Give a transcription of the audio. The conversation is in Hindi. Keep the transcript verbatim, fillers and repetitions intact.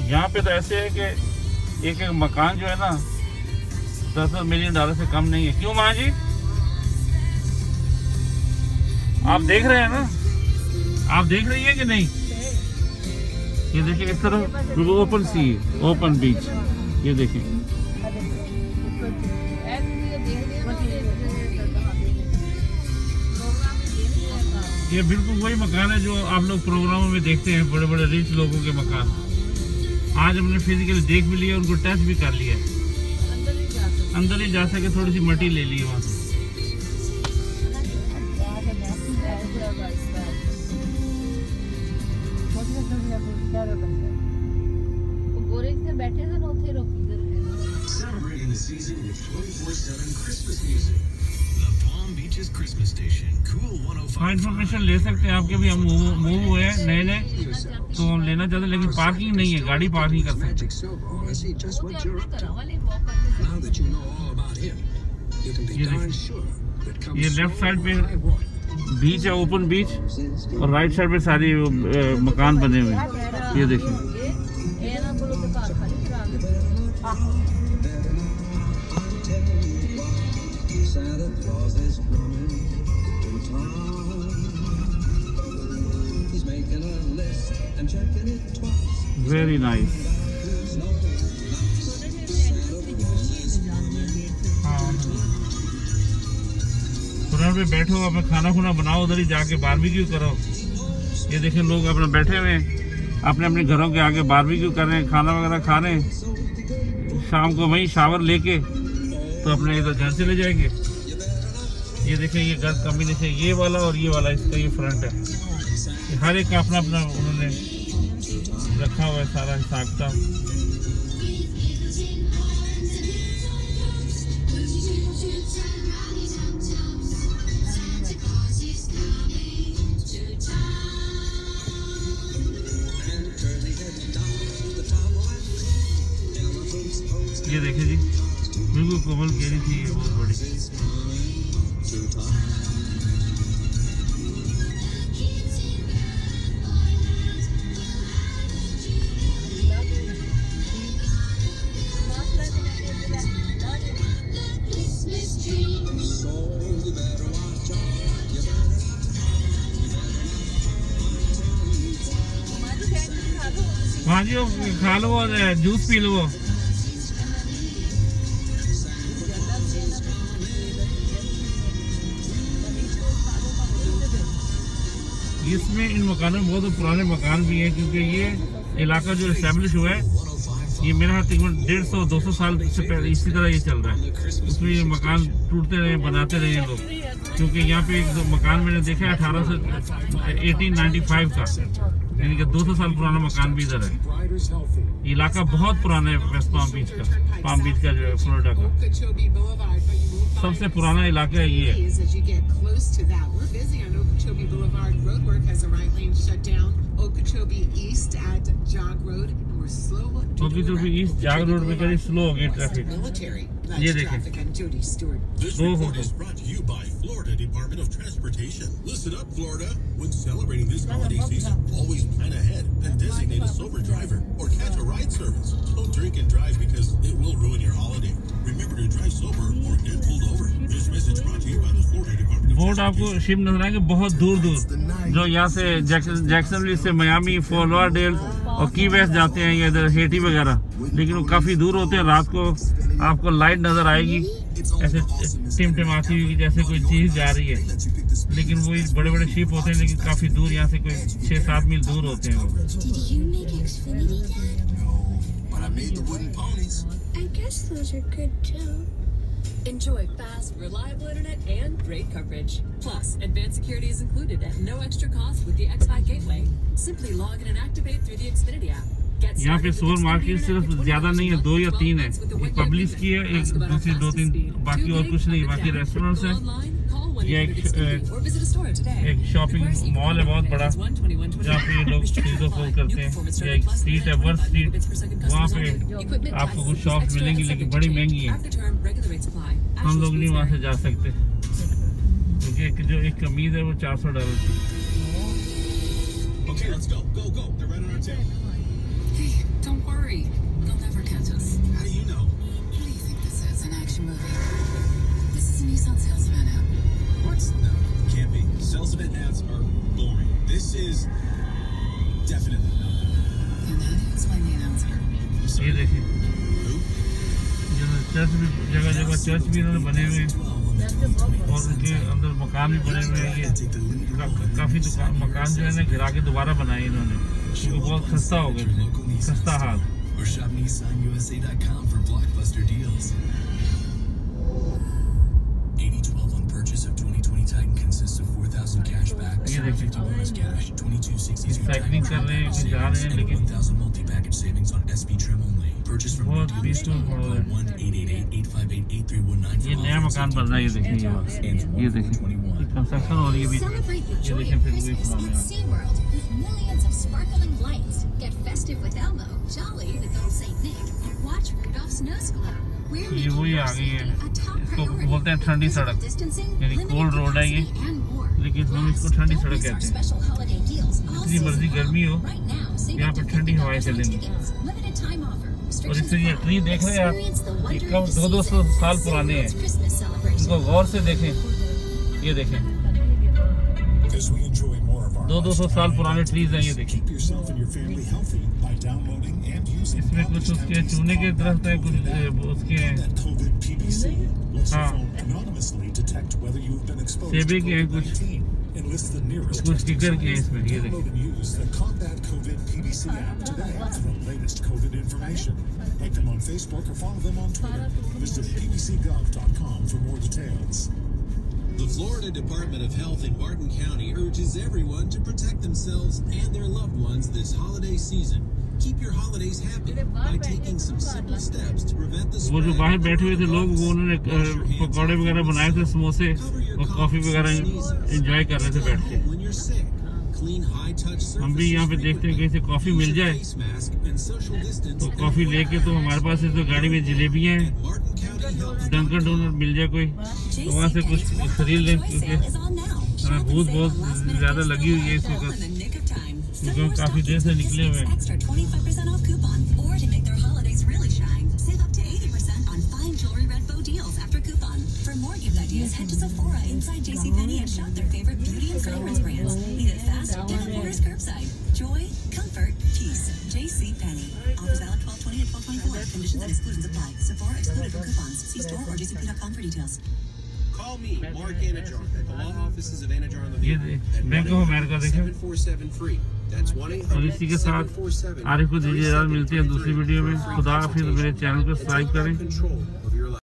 यहाँ पे तो ऐसे है कि एक एक मकान जो है ना दस दस मिलियन डॉलर से कम नहीं है। क्यों माँ जी? आप देख रहे हैं ना, आप देख रही हैं कि नहीं? ये देखिए इस तरफ ओपन सी, ओपन बीच, ये देखिए। ये बिल्कुल वही मकान है जो आप लोग प्रोग्रामों में देखते हैं, बड़े बड़े रिच लोगों के मकान। आज हमने फिजिकली देख भी लिया, उनको टच भी कर लिया। अंदर ही जा सके, थोड़ी सी मट्टी ले ली वहाँ से। हाँ, इन्फॉर्मेशन ले सकते हैं आपके भी। हम मूव हुए हैं नए नए, तो हम लेना चाहते हैं, लेकिन पार्किंग नहीं है, गाड़ी पार्क नहीं कर सकते। ये देखिए, ये लेफ्ट साइड पे बीच है, ओपन बीच, और राइट साइड पे सारी मकान बने हुए हैं। ये देखिए, वेरी नाइस। रेस्टोरेंट पे बैठो, अपना खाना खुना बनाओ, उधर ही जाके बारबेक्यू करो। ये देखें, लोग अपना बैठे हुए हैं, अपने अपने घरों के आगे बारबेक्यू कर रहे हैं, खाना वगैरह खा रहे हैं। शाम को वहीं शावर लेके तो अपने इधर घर चले जाएंगे। ये देखें, ये घर कॉम्बिनेशन, ये वाला और ये वाला, इसका ये फ्रंट है। हर एक का अपना अपना उन्होंने रखा हुआ है सारा हिसाब किताब। ये देखिए जी, बिल्कुल कोमल केरी थी, ये बहुत बड़ी। हाँ जी, वो खा लो, वो जूस पी लो। वो इसमें इन मकानों में बहुत पुराने मकान भी हैं, क्योंकि ये इलाका जो इस्टेब्लिश हुआ है, ये मेरे हाथ तकरीबन डेढ़ सौ दो सौ साल से पहले इसी तरह ये चल रहा है। उसमें ये मकान टूटते रहे, बनाते रहे लोग, क्योंकि यहाँ पे एक मकान मैंने देखा है अठारह सौ एटीन नाइन्टी फाइव का, यानी कि दो सौ साल पुराना मकान भी इधर है। इलाका बहुत पुराना है, वेस्ट पाम बीच का, पाम बीच का जो है फ्लोरिडा का सबसे पुराना इलाका है ये। ओकेचोबी ईस्ट जाग रोड में करीब स्लो हो गई ट्रैफिक। ये देखें, स्लो हो गई। Florida Department of Transportation. Listen up, Florida. When celebrating this holiday season, always plan ahead and designate a sober driver or catch a ride service. Don't drink and drive because it will ruin your holiday. Remember to drive sober or get pulled over. This message brought to you by the Florida Department of board आपको शिप नजर आएंगे बहुत दूर दूर, जो यहाँ से जैक्सन जैक्सनविल से मियामी, फोर्ट लॉडरडेल और की वेस्ट जाते हैं, या इधर हेटी वगैरह, लेकिन वो काफ़ी दूर होते हैं। रात को आपको लाइट नज़र आएगी ऐसे टिमटिमाती हुई, जैसे कोई चीज़ जा रही है, लेकिन वो बड़े बड़े शिप होते हैं, लेकिन काफ़ी दूर, यहाँ से कोई छः सात मील दूर होते हैं वो। Enjoy fast, reliable internet and great coverage. Plus, advanced security is included at no extra cost with the X I Gateway. Simply log in and activate through the Xfinity app. यहाँ पे सुपर मार्केट सिर्फ ज्यादा नहीं है, दो या तीन है। एक पब्लिश की है, एक दूसरी दो तीन, बाकी और कुछ नहीं। बाकी रेस्टोरेंट्स हैं, ये एक एक शॉपिंग मॉल है बहुत बड़ा, जहाँ पे ये लोग चीज़ों को करते हैं। ये एक स्ट्रीट है, वर्थ स्ट्रीट, वहाँ पे आपको कुछ शॉप्स मिलेंगी, लेकिन बड़ी महंगी है, हम लोग नहीं वहाँ से जा सकते, क्योंकि एक जो एक कमीज है वो चार सौ डॉलर की। Hey, don't worry. They'll never catch us. How do you know? What do you think this is? An action movie? This is a Nissan sales event app. What? No, can't be. Sales event ads are boring. This is definitely not. And how do you explain the announcer? ये देखिए Who? चर्च भी जगह जगह चर्च भी इन्होंने बने हुए हैं और उनके अंदर मकान भी बने हुए हैं। ये का, काफी दुकान मकान जो है ना गिरा के दोबारा बनाए इन्होंने क्योंकि बहुत खस्ता हो गए थे, खस्ता हाल। Or shop Nissan U S A dot com for blockbuster deals. eighty twelve on purchase of twenty twenty Titan consists of four thousand cash back, ये देखिए bonus cash, twenty-two sixty-two cycling कर रहे हैं कि जा रहे हैं लेकिन one thousand multi-package savings on S P trim only. Purchase from बहुत new पीसफुल dealers. मॉडल है। one eight eight eight, eight five eight, eight three one nine ये नया मकान बन रहा है। ये देखिए ये वाला। ये देखिए कंस्ट्रक्शन हो रही है बीच में। Celebrate the ये joy देखिए of फिर वही Christmas पुराने at SeaWorld with millions of sparkling lights. Get festive with Elmo, jolly with old Saint Nick, and watch Rudolph's nose glow. We're ये making वही your आ गई है। safety a top इसको priority. बोलते हैं ठंडी Physical सड़क distancing, यानी limited कोल्ड रोड है ये capacity, and more. लेकिन हम Plus, इसको ठंडी don't सड़क miss our कहते हैं। special holiday deals all जितनी मर्जी season गर्मी long. हो Right now, save यहाँ up पर to ठंडी fifty हवाएं dollars on चलेंगी। tickets. Limited time offer. और Restrictions इससे ये apply. ट्री देख रहे हैं आप Experience the ये wonder कब of the दो दो सौ season साल at पुराने हैं। SeaWorld's Christmas celebration. इनको गौर से देखें। ये देखें As we enjoy more of our दो दो सौ साल lifestyle पुराने ट्रीज हैं। ये देखिए keep yourself and your family healthy by downloading and using इसमें कुछ उसके चूने के दरख्त हैं, कुछ ए, उसके हैं that COVID P B C lets your हाँ। phone anonymously detect whether you've been exposed to सेबे के हैं कुछ COVID nineteen. Enlist the nearest कुछ testing टिकर के हैं centers. इसमें। ये देखिए Download and use the Combat COVID P B C app today for the latest COVID information. Like them on Facebook or follow them on Twitter. Visit P B C gov dot com for more details. The Florida Department of Health in Martin County urges everyone to protect themselves and their loved ones this holiday season. Keep your holidays happy by taking some simple steps to prevent the वो spread जो बाहर of बैठे हुए थे लोग वो उन्होंने अ, पकौड़े वगैरह बनाए थे समोसे और कॉफी वगैरह एंजॉय कर रहे थे बैठ के। when you're sick. Clean high-touch हम भी यहाँ पे देखते हैं कहीं से कॉफी मिल जाए face mask and social distance तो कॉफी लेके तो हमारे पास इस गाड़ी में जलेबियाँ हैं, Martin County Health Dunkin donut मिल जाए कोई तो वहाँ से कुछ खरीद लें क्योंकि हमें भूख बहुत ज़्यादा लगी हुई है इस वक्त क्योंकि हम काफ़ी देर से निकले हुए हैं। Extra twenty-five percent off coupon, or to make their holidays really shine, save up to eighty percent on fine jewelry red bow deals after coupon. For more gift ideas, head to Sephora inside JCPenney and shop their favorite beauty and fragrance brands. Need it fast? Get orders curbside. Joy, comfort, peace. JCPenney. Offers valid twelve twenty and twelve twenty-four. Conditions and exclusions apply. Sephora excluded from coupons. See store or J C P dot com for details. Call me, Mark Anajar, at the law offices of Anajar on the ये बैंक ऑफ अमेरिका देखें seven four seven free. That's one eight और hundred इसी के साथ seven four seven आरिफ को दीजिए इजाज़त। मिलती है दूसरी वीडियो में। खुदा हाफिज़। मेरे चैनल को सब्सक्राइब करें। control